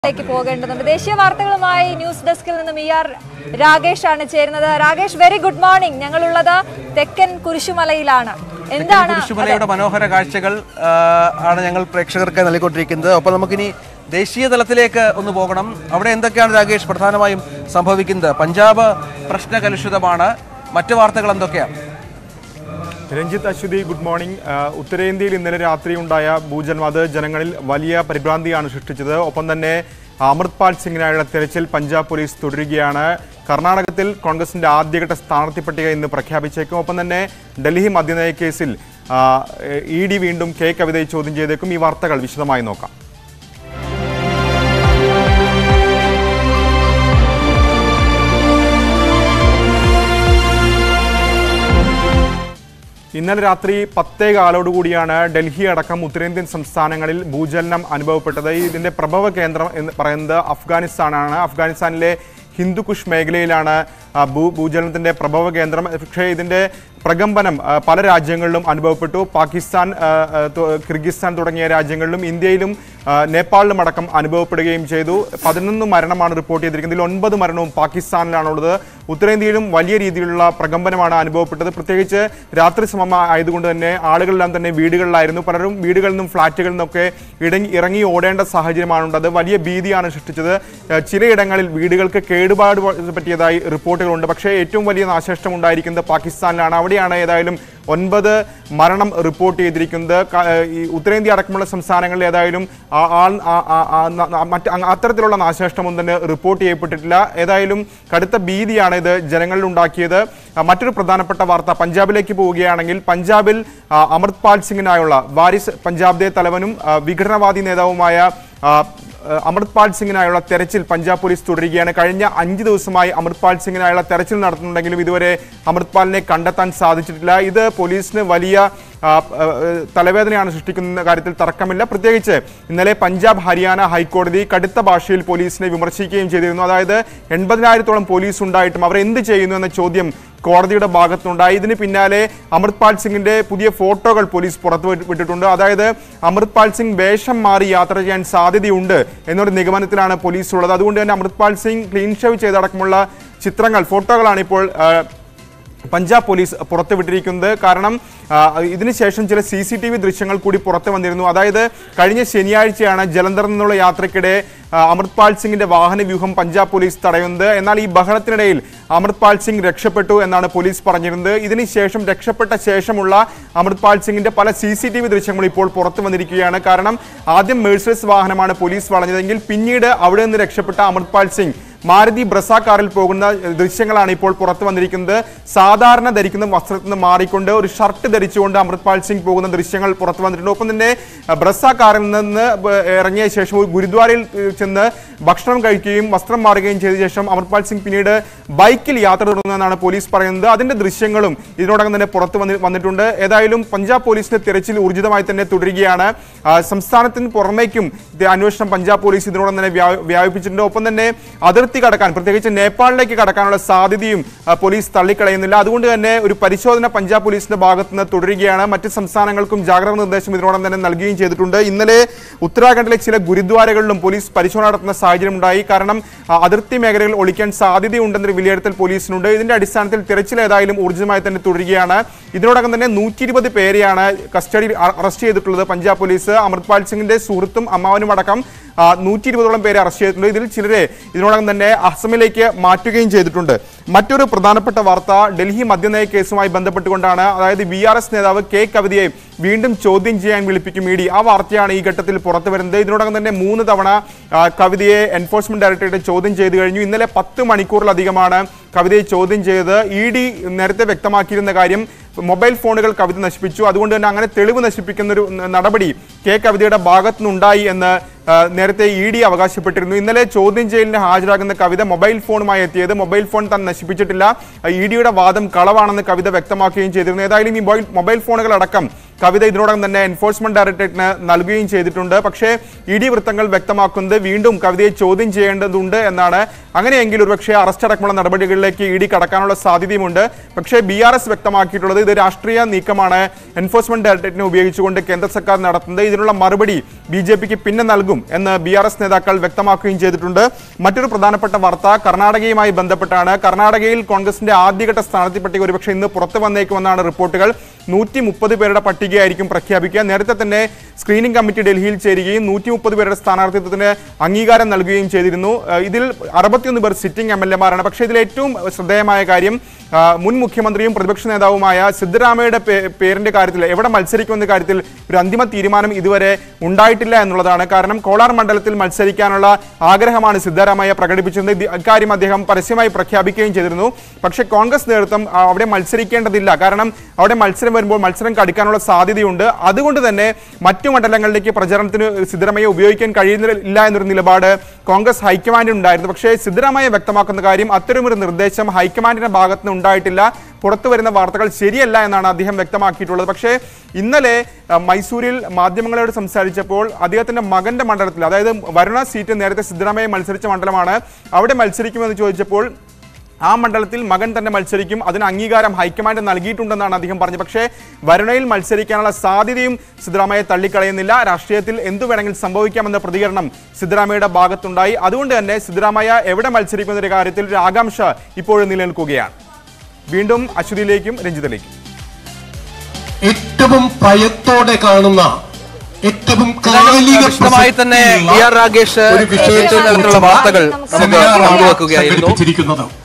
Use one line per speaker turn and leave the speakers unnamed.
ദേശീയ വാർത്തകളുമായി ന്യൂസ് ഡെസ്കിൽ നിന്നും രാകേഷ് ആണ് ചേരുന്നത്. Rakesh, very good morning. ഞങ്ങളുള്ളത് തെക്കൻ കുരിശുമലയിലാണ്. എന്താണ്
കുരിശുമലയുടെ മനോഹര കാഴ്ചകൾ ആണ് ഞങ്ങൾ പ്രേക്ഷകർക്ക് നൽകിക്കൊണ്ടിരിക്കുന്നത്. ഒപ്പം നമുക്കിനി ദേശീയ തലത്തിലേക്ക് ഒന്ന് പോകണം. അവിടെ എന്തൊക്കെയാണ് രാകേഷ് പ്രധാനമായും സംഭവിക്കുന്നത്? പഞ്ചാബ് പ്രശ്നകലുഷിതമാണ്. മറ്റു വാർത്തകൾ എന്തൊക്കെയാണ്?
Ranjith, Aswathi, good morning. ഉത്തരേന്ത്യയിൽ ഇന്നലെ രാത്രി ഉണ്ടായ ഭൂചലനം അത് ജനങ്ങളിൽ വലിയ പരിഭ്രാന്തിയാണ് സൃഷ്ടിച്ചത്. ഒപ്പം തന്നെ അമൃത്പാൽ സിംഗിനായുള്ള തെരച്ചിൽ പഞ്ചാബ് പോലീസ് തുടരുകയാണ്. കർണാടകത്തിൽ കോൺഗ്രസിന്റെ ആദ്യഘട്ട സ്ഥാനാർത്ഥി പട്ടിക ഇന്ന് പ്രഖ്യാപിച്ചേക്കും. ഒപ്പം തന്നെ ഡൽഹി മദ്യനയ കേസിൽ ED വീണ്ടും കെ കവിതയെ ചോദ്യം ചെയ്തേക്കും. ഈ വാർത്തകൾ വിശദമായി നോക്കാം. ഇന്നലെ രാത്രി 10:15 ഡൽഹി അടക്കം ഉത്തരേന്ത്യൻ സംസ്ഥാനങ്ങളിൽ ഭൂചലനം അനുഭവപ്പെട്ടത്. ഇതിന്റെ പ്രഭവ കേന്ദ്രം എന്ന് പറയുന്നത് അഫ്ഗാനിസ്ഥാനാണ്. അഫ്ഗാനിസ്ഥാനിലെ ഹിന്ദു കുഷ് മേഖലയിലാണ് ഭൂചലനത്തിന്റെ പ്രഭവ കേന്ദ്രം. പക്ഷേ ഇതിന്റെ പ്രകമ്പനം പല രാജ്യങ്ങളിലും അനുഭവപ്പെട്ടു. പാകിസ്ഥാൻ, കിർഗിസ്ഥാൻ തുടങ്ങിയ രാജ്യങ്ങളിലും ഇന്ത്യയിലും നേപ്പാളിലും അടക്കം അനുഭവപ്പെടുകയും ചെയ്തു. 11 മരണമാണ് റിപ്പോർട്ട് ചെയ്തിരിക്കുന്നത്. ഇതിൽ 9 മരണവും പാകിസ്ഥാനിലാണുള്ളത്. ഉത്തരേന്ത്യയിലും വലിയ രീതിയിലുള്ള പ്രകമ്പനമാണ് അനുഭവപ്പെട്ടത്. പ്രത്യേകിച്ച് രാത്രി സമയം ആയതുകൊണ്ട് തന്നെ ആളുകളെല്ലാം തന്നെ വീടുകളിലായിരുന്നു. പലരും വീടുകളിൽ നിന്നും ഫ്ളാറ്റുകളിൽ നിന്നൊക്കെ ഇറങ്ങി ഓടേണ്ട സാഹചര്യമാണുള്ളത്. വലിയ ഭീതിയാണ് സൃഷ്ടിച്ചത്. ചിലയിടങ്ങളിൽ വീടുകൾക്ക് കേടുപാട് പറ്റിയതായി റിപ്പോർട്ടുകളുണ്ട്. പക്ഷേ ഏറ്റവും വലിയ നാശനഷ്ടം ഉണ്ടായിരിക്കുന്നത് പാകിസ്ഥാനിലാണ്. അവിടെയാണ് ഏതായാലും 9 മരണം റിപ്പോർട്ട് ചെയ്തിരിക്കുന്നത്. ഉത്തരേന്ത്യ അടക്കമുള്ള സംസ്ഥാനങ്ങളിൽ ഏതായാലും അത്തരത്തിലുള്ള നാശനഷ്ടമൊന്നും തന്നെ റിപ്പോർട്ട് ചെയ്യപ്പെട്ടിട്ടില്ല. ഏതായാലും കടുത്ത ഭീതിയാണ് ഇത് ജനങ്ങളിൽ ഉണ്ടാക്കിയത്. മറ്റൊരു പ്രധാനപ്പെട്ട വാർത്ത, പഞ്ചാബിലേക്ക് പോവുകയാണെങ്കിൽ പഞ്ചാബിൽ അമൃത്പാൽ സിംഗിനായുള്ള വാരിസ് പഞ്ചാബിലെ തലവനും വിഘടനവാദി നേതാവുമായ അമൃത്പാൽ സിംഗിനായുള്ള തെരച്ചിൽ പഞ്ചാബ് പോലീസ് തുടരുകയാണ്. കഴിഞ്ഞ 5 ദിവസമായി അമൃത്പാൽ സിംഗിനായുള്ള തെരച്ചിൽ നടത്തുന്നുണ്ടെങ്കിലും ഇതുവരെ അമൃത്പാലിനെ കണ്ടെത്താൻ സാധിച്ചിട്ടില്ല. ഇത് പോലീസിന് വലിയ തലവേദനയാണ് സൃഷ്ടിക്കുന്ന കാര്യത്തിൽ തർക്കമില്ല. പ്രത്യേകിച്ച് ഇന്നലെ പഞ്ചാബ് ഹരിയാന ഹൈക്കോടതി കടുത്ത ഭാഷയിൽ പോലീസിനെ വിമർശിക്കുകയും ചെയ്തിരുന്നു. അതായത് 80,000-ഓളം പോലീസ് ഉണ്ടായിട്ടും അവർ എന്ത് ചെയ്യുന്നു എന്ന ചോദ്യം കോടതിയുടെ ഭാഗത്തുണ്ടായി. ഇതിന് പിന്നാലെ അമൃത്പാൽ സിംഗിന്റെ പുതിയ ഫോട്ടോകൾ പോലീസ് പുറത്തുവിട്ടിട്ടുണ്ട്. അതായത് അമൃത്പാൽ സിംഗ് വേഷം മാറി യാത്ര ചെയ്യാൻ സാധ്യതയുണ്ട് എന്നൊരു നിഗമനത്തിലാണ് പോലീസ് ഉള്ളത്. അതുകൊണ്ട് തന്നെ അമൃത്പാൽ സിംഗ് ക്ലീൻ ഷേവ് ചെയ്തടക്കമുള്ള ചിത്രങ്ങൾ, ഫോട്ടോകളാണ് ഇപ്പോൾ പഞ്ചാബ് പോലീസ് പുറത്തുവിട്ടിരിക്കുന്നത്. കാരണം ഇതിനുശേഷം ചില CCTV ദൃശ്യങ്ങൾ കൂടി പുറത്തു വന്നിരുന്നു. അതായത് കഴിഞ്ഞ ശനിയാഴ്ചയാണ് ജലന്ധറിൽ നിന്നുള്ള യാത്രയ്ക്കിടെ അമൃത്പാൽ സിംഗിന്റെ വാഹന വ്യൂഹം പഞ്ചാബ് പോലീസ് തടയുന്നത്. എന്നാൽ ഈ ബഹളത്തിനിടയിൽ അമൃത്പാൽ സിംഗ് രക്ഷപ്പെട്ടു എന്നാണ് പോലീസ് പറഞ്ഞിരുന്നത്. ഇതിനുശേഷം രക്ഷപ്പെട്ട ശേഷമുള്ള അമൃത്പാൽ സിംഗിന്റെ പല CCTV ദൃശ്യങ്ങൾ ഇപ്പോൾ പുറത്തു വന്നിരിക്കുകയാണ്. കാരണം ആദ്യം മേഴ്സീഡസ് വാഹനമാണ് പോലീസ് വളഞ്ഞതെങ്കിൽ പിന്നീട് അവിടെ നിന്ന് രക്ഷപ്പെട്ട അമൃത്പാൽ സിംഗ് മാരുതി ബ്രസ കാറിൽ പോകുന്ന ദൃശ്യങ്ങളാണ് ഇപ്പോൾ പുറത്തു വന്നിരിക്കുന്നത്. സാധാരണ ധരിക്കുന്ന വസ്ത്രത്തിൽ നിന്ന് മാറിക്കൊണ്ട് ഒരു ഷർട്ട് ധരിച്ചുകൊണ്ട് അമൃത്പാൽ സിംഗ് പോകുന്ന ദൃശ്യങ്ങൾ പുറത്തു വന്നിട്ടുണ്ട്. ഒപ്പം തന്നെ ബ്രസ കാറിൽ നിന്ന് ഇറങ്ങിയ ശേഷം ഒരു ഗുരുദ്വാരയിൽ ചെന്ന് ഭക്ഷണം കഴിക്കുകയും വസ്ത്രം മാറുകയും ചെയ്ത ശേഷം അമൃത്പാൽ സിംഗ് പിന്നീട് ബൈക്കിൽ യാത്ര തുടർന്നതെന്നാണ് പോലീസ് പറയുന്നത്. അതിന്റെ ദൃശ്യങ്ങളും ഇതിനോടകം തന്നെ പുറത്തു വന്നിട്ടുണ്ട്. ഏതായാലും പഞ്ചാബ് പോലീസിന്റെ തിരച്ചിൽ ഊർജിതമായി തന്നെ തുടരുകയാണ്. സംസ്ഥാനത്തിന് പുറമേക്കും അന്വേഷണം പഞ്ചാബ് പോലീസ് ഇതിനോടകം തന്നെ വ്യാപിപ്പിച്ചിട്ടുണ്ട്. ഒപ്പം തന്നെ അതിർത്തി കടക്കാൻ, പ്രത്യേകിച്ച് നേപ്പാളിലേക്ക് കടക്കാനുള്ള സാധ്യതയും പോലീസ് തള്ളിക്കളയുന്നില്ല. അതുകൊണ്ട് തന്നെ ഒരു പരിശോധന പഞ്ചാബ് പോലീസിന്റെ ഭാഗത്തുനിന്ന് തുടരുകയാണ്. മറ്റ് സംസ്ഥാനങ്ങൾക്കും ജാഗ്രതാ നിർദ്ദേശം ഇതിനോടകം തന്നെ നൽകുകയും ചെയ്തിട്ടുണ്ട്. ഇന്നലെ ഉത്തരാഖണ്ഡിലെ ചില ഗുരുദ്വാരകളിലും പോലീസ് പരിശോധന നടത്തുന്ന സാഹചര്യം ഉണ്ടായി. കാരണം അതിർത്തി മേഖലകളിൽ ഒളിക്കാൻ സാധ്യതയുണ്ടെന്നൊരു വിലയിരുത്തൽ പോലീസിനുണ്ട്. ഇതിന്റെ അടിസ്ഥാനത്തിൽ തിരച്ചിൽ ഏതായാലും ഊർജിതമായി തന്നെ തുടരുകയാണ്. ഇതിനോടകം തന്നെ 120 പേരെയാണ് കസ്റ്റഡിയിൽ അറസ്റ്റ് ചെയ്തിട്ടുള്ളത് പഞ്ചാബ് പോലീസ്. അമൃത്പാൽ സിംഗിന്റെ സുഹൃത്തും അമ്മാവനും അടക്കം 120ഓളം പേരെ അറസ്റ്റ് ചെയ്തിട്ടുണ്ട്. ഇതിൽ ചിലരെ ഇതിനോടകം തന്നെ അസമിലേക്ക് മാറ്റുകയും ചെയ്തിട്ടുണ്ട്. മറ്റൊരു പ്രധാനപ്പെട്ട വാർത്ത ഡൽഹി മദ്യനയ കേസുമായി ബന്ധപ്പെട്ടുകൊണ്ടാണ്. അതായത് VRS നേതാവ് കെ കവിതയെ വീണ്ടും ചോദ്യം ചെയ്യാൻ വിളിപ്പിക്കും ED. ആ വാർത്തയാണ് ഈ ഘട്ടത്തിൽ പുറത്തു വരുന്നത്. ഇതിനോടകം തന്നെ 3 തവണ കവിതയെ എൻഫോഴ്സ്മെന്റ് ഡയറക്ടറേറ്റ് ചോദ്യം ചെയ്തു കഴിഞ്ഞു. ഇന്നലെ 10 മണിക്കൂറിലധികമാണ് കവിതയെ ചോദ്യം ചെയ്തത്. ED നേരത്തെ വ്യക്തമാക്കിയിരുന്ന കാര്യം മൊബൈൽ ഫോണുകൾ കവിത നശിപ്പിച്ചു. അതുകൊണ്ട് തന്നെ അങ്ങനെ തെളിവ് നശിപ്പിക്കുന്ന ഒരു നടപടി കെ കവിതയുടെ ഭാഗത്തുനിന്നുണ്ടായി എന്ന് നേരത്തെ ED അവകാശപ്പെട്ടിരുന്നു. ഇന്നലെ ചോദ്യം ചെയ്യലിന് ഹാജരാകുന്ന കവിത മൊബൈൽ ഫോണുമായി എത്തിയത്. മൊബൈൽ ഫോൺ താൻ നശിപ്പിച്ചിട്ടില്ല. EDയുടെ വാദം കളവാണെന്ന് കവിത വ്യക്തമാക്കുകയും ചെയ്തിരുന്നു. ഏതായാലും ഈ മൊബൈൽ ഫോണുകളടക്കം കവിത ഇതിനോടകം തന്നെ എൻഫോഴ്സ്മെന്റ് ഡയറക്ടറേറ്റിന് നൽകുകയും ചെയ്തിട്ടുണ്ട്. പക്ഷേ ഇഡി വൃത്തങ്ങൾ വ്യക്തമാക്കുന്നത് വീണ്ടും കവിതയെ ചോദ്യം ചെയ്യേണ്ടതുണ്ട് എന്നാണ്. അങ്ങനെയെങ്കിൽ ഒരുപക്ഷെ അറസ്റ്റ് അടക്കമുള്ള നടപടികളിലേക്ക് ഇഡി കടക്കാനുള്ള സാധ്യതയുമുണ്ട്. പക്ഷേ BRS വ്യക്തമാക്കിയിട്ടുള്ളത് ഇത് രാഷ്ട്രീയ നീക്കമാണ് എൻഫോഴ്സ്മെന്റ് ഡയറക്ടറേറ്റിനെ ഉപയോഗിച്ചുകൊണ്ട് കേന്ദ്ര സർക്കാർ നടത്തുന്നത്. ഇതിനുള്ള മറുപടി BJPക്ക് പിന്നെ നൽകും എന്ന് BRS നേതാക്കൾ വ്യക്തമാക്കുകയും ചെയ്തിട്ടുണ്ട്. മറ്റൊരു പ്രധാനപ്പെട്ട വാർത്ത കർണാടകയുമായി ബന്ധപ്പെട്ടാണ്. കർണാടകയിൽ കോൺഗ്രസിന്റെ ആദ്യഘട്ട സ്ഥാനാർത്ഥി പട്ടിക ഒരുപക്ഷെ ഇന്ന് പുറത്തു വന്നേക്കുമെന്നാണ് റിപ്പോർട്ടുകൾ. 130 പേരുടെ പട്ടികയായിരിക്കും പ്രഖ്യാപിക്കുക. നേരത്തെ തന്നെ സ്ക്രീനിംഗ് കമ്മിറ്റി ഡൽഹിയിൽ ചേരുകയും 130 പേരുടെ സ്ഥാനാർത്ഥിത്വത്തിന് അംഗീകാരം നൽകുകയും ചെയ്തിരുന്നു. ഇതിൽ 61 പേർ സിറ്റിംഗ് MLA-മാരാണ്. പക്ഷേ ഇതിൽ ഏറ്റവും ശ്രദ്ധേയമായ കാര്യം മുൻ മുഖ്യമന്ത്രിയും പ്രതിപക്ഷ നേതാവുമായ സിദ്ധരാമയ്യയുടെ പേരിന്റെ കാര്യത്തിൽ എവിടെ മത്സരിക്കുമെന്ന കാര്യത്തിൽ ഒരു അന്തിമ തീരുമാനം ഇതുവരെ ഉണ്ടായിട്ടില്ല എന്നുള്ളതാണ്. കാരണം കോലാർ മണ്ഡലത്തിൽ മത്സരിക്കാനുള്ള ആഗ്രഹമാണ് സിദ്ധരാമയ്യ പ്രകടിപ്പിച്ചത്. ഇക്കാര്യം അദ്ദേഹം പരസ്യമായി പ്രഖ്യാപിക്കുകയും ചെയ്തിരുന്നു. പക്ഷേ കോൺഗ്രസ് നേതൃത്വം അവിടെ മത്സരിക്കേണ്ടതില്ല, കാരണം അവിടെ മത്സരം വരുമ്പോൾ മത്സരം കടുക്കാനുള്ള സാധ്യതയുണ്ട്. അതുകൊണ്ട് തന്നെ മറ്റു മണ്ഡലങ്ങളിലേക്ക് പ്രചരണത്തിന് സിദ്ധരാമയ്യ ഉപയോഗിക്കാൻ കഴിയുന്നില്ല എന്നൊരു നിലപാട് കോൺഗ്രസ് ഹൈക്കമാൻഡിന് ഉണ്ടായിരുന്നു. പക്ഷേ സിദ്ധരാമയ്യ വ്യക്തമാക്കുന്ന കാര്യം അത്തരമൊരു നിർദ്ദേശം ഹൈക്കമാൻഡിന്റെ ഭാഗത്തുനിന്ന് ഉണ്ടായിട്ടില്ല. പുറത്തു വരുന്ന വാർത്തകൾ ശരിയല്ല എന്നാണ് അദ്ദേഹം വ്യക്തമാക്കിയിട്ടുള്ളത്. പക്ഷേ ഇന്നലെ മൈസൂരിൽ മാധ്യമങ്ങളോട് സംസാരിച്ചപ്പോൾ അദ്ദേഹത്തിന്റെ മകന്റെ മണ്ഡലത്തിൽ, അതായത് വരുണ സീറ്റ് നേരത്തെ സിദ്ധരാമയ്യ മത്സരിച്ച മണ്ഡലമാണ്, അവിടെ മത്സരിക്കുമെന്ന് ചോദിച്ചപ്പോൾ ആ മണ്ഡലത്തിൽ മകൻ തന്നെ മത്സരിക്കും, അതിന് അംഗീകാരം ഹൈക്കമാൻഡ് നൽകിയിട്ടുണ്ടെന്നാണ് അദ്ദേഹം പറഞ്ഞത്. പക്ഷേ വരുണയിൽ മത്സരിക്കാനുള്ള സാധ്യതയും സിദ്ധരാമയ്യ തള്ളിക്കളയുന്നില്ല. രാഷ്ട്രീയത്തിൽ എന്തു വേണമെങ്കിൽ സംഭവിക്കാമെന്ന പ്രതികരണം സിദ്ധരാമയ്യയുടെ ഭാഗത്തുണ്ടായി. അതുകൊണ്ട് തന്നെ സിദ്ധരാമയ്യ എവിടെ മത്സരിക്കുന്നതിന്റെ കാര്യത്തിൽ ഒരു ആകാംക്ഷ ഇപ്പോഴും നിലനിൽക്കുകയാണ്. വീണ്ടും അശ്വതിയിലേക്കും രഞ്ജിത്തിലേക്കും.
ഏറ്റവും ഭയത്തോടെ കാണുന്ന ഏറ്റവും
വിശദമായി തന്നെ രാഗേഷ് വാർത്തകൾ പങ്കുവെക്കുകയായിരുന്നു.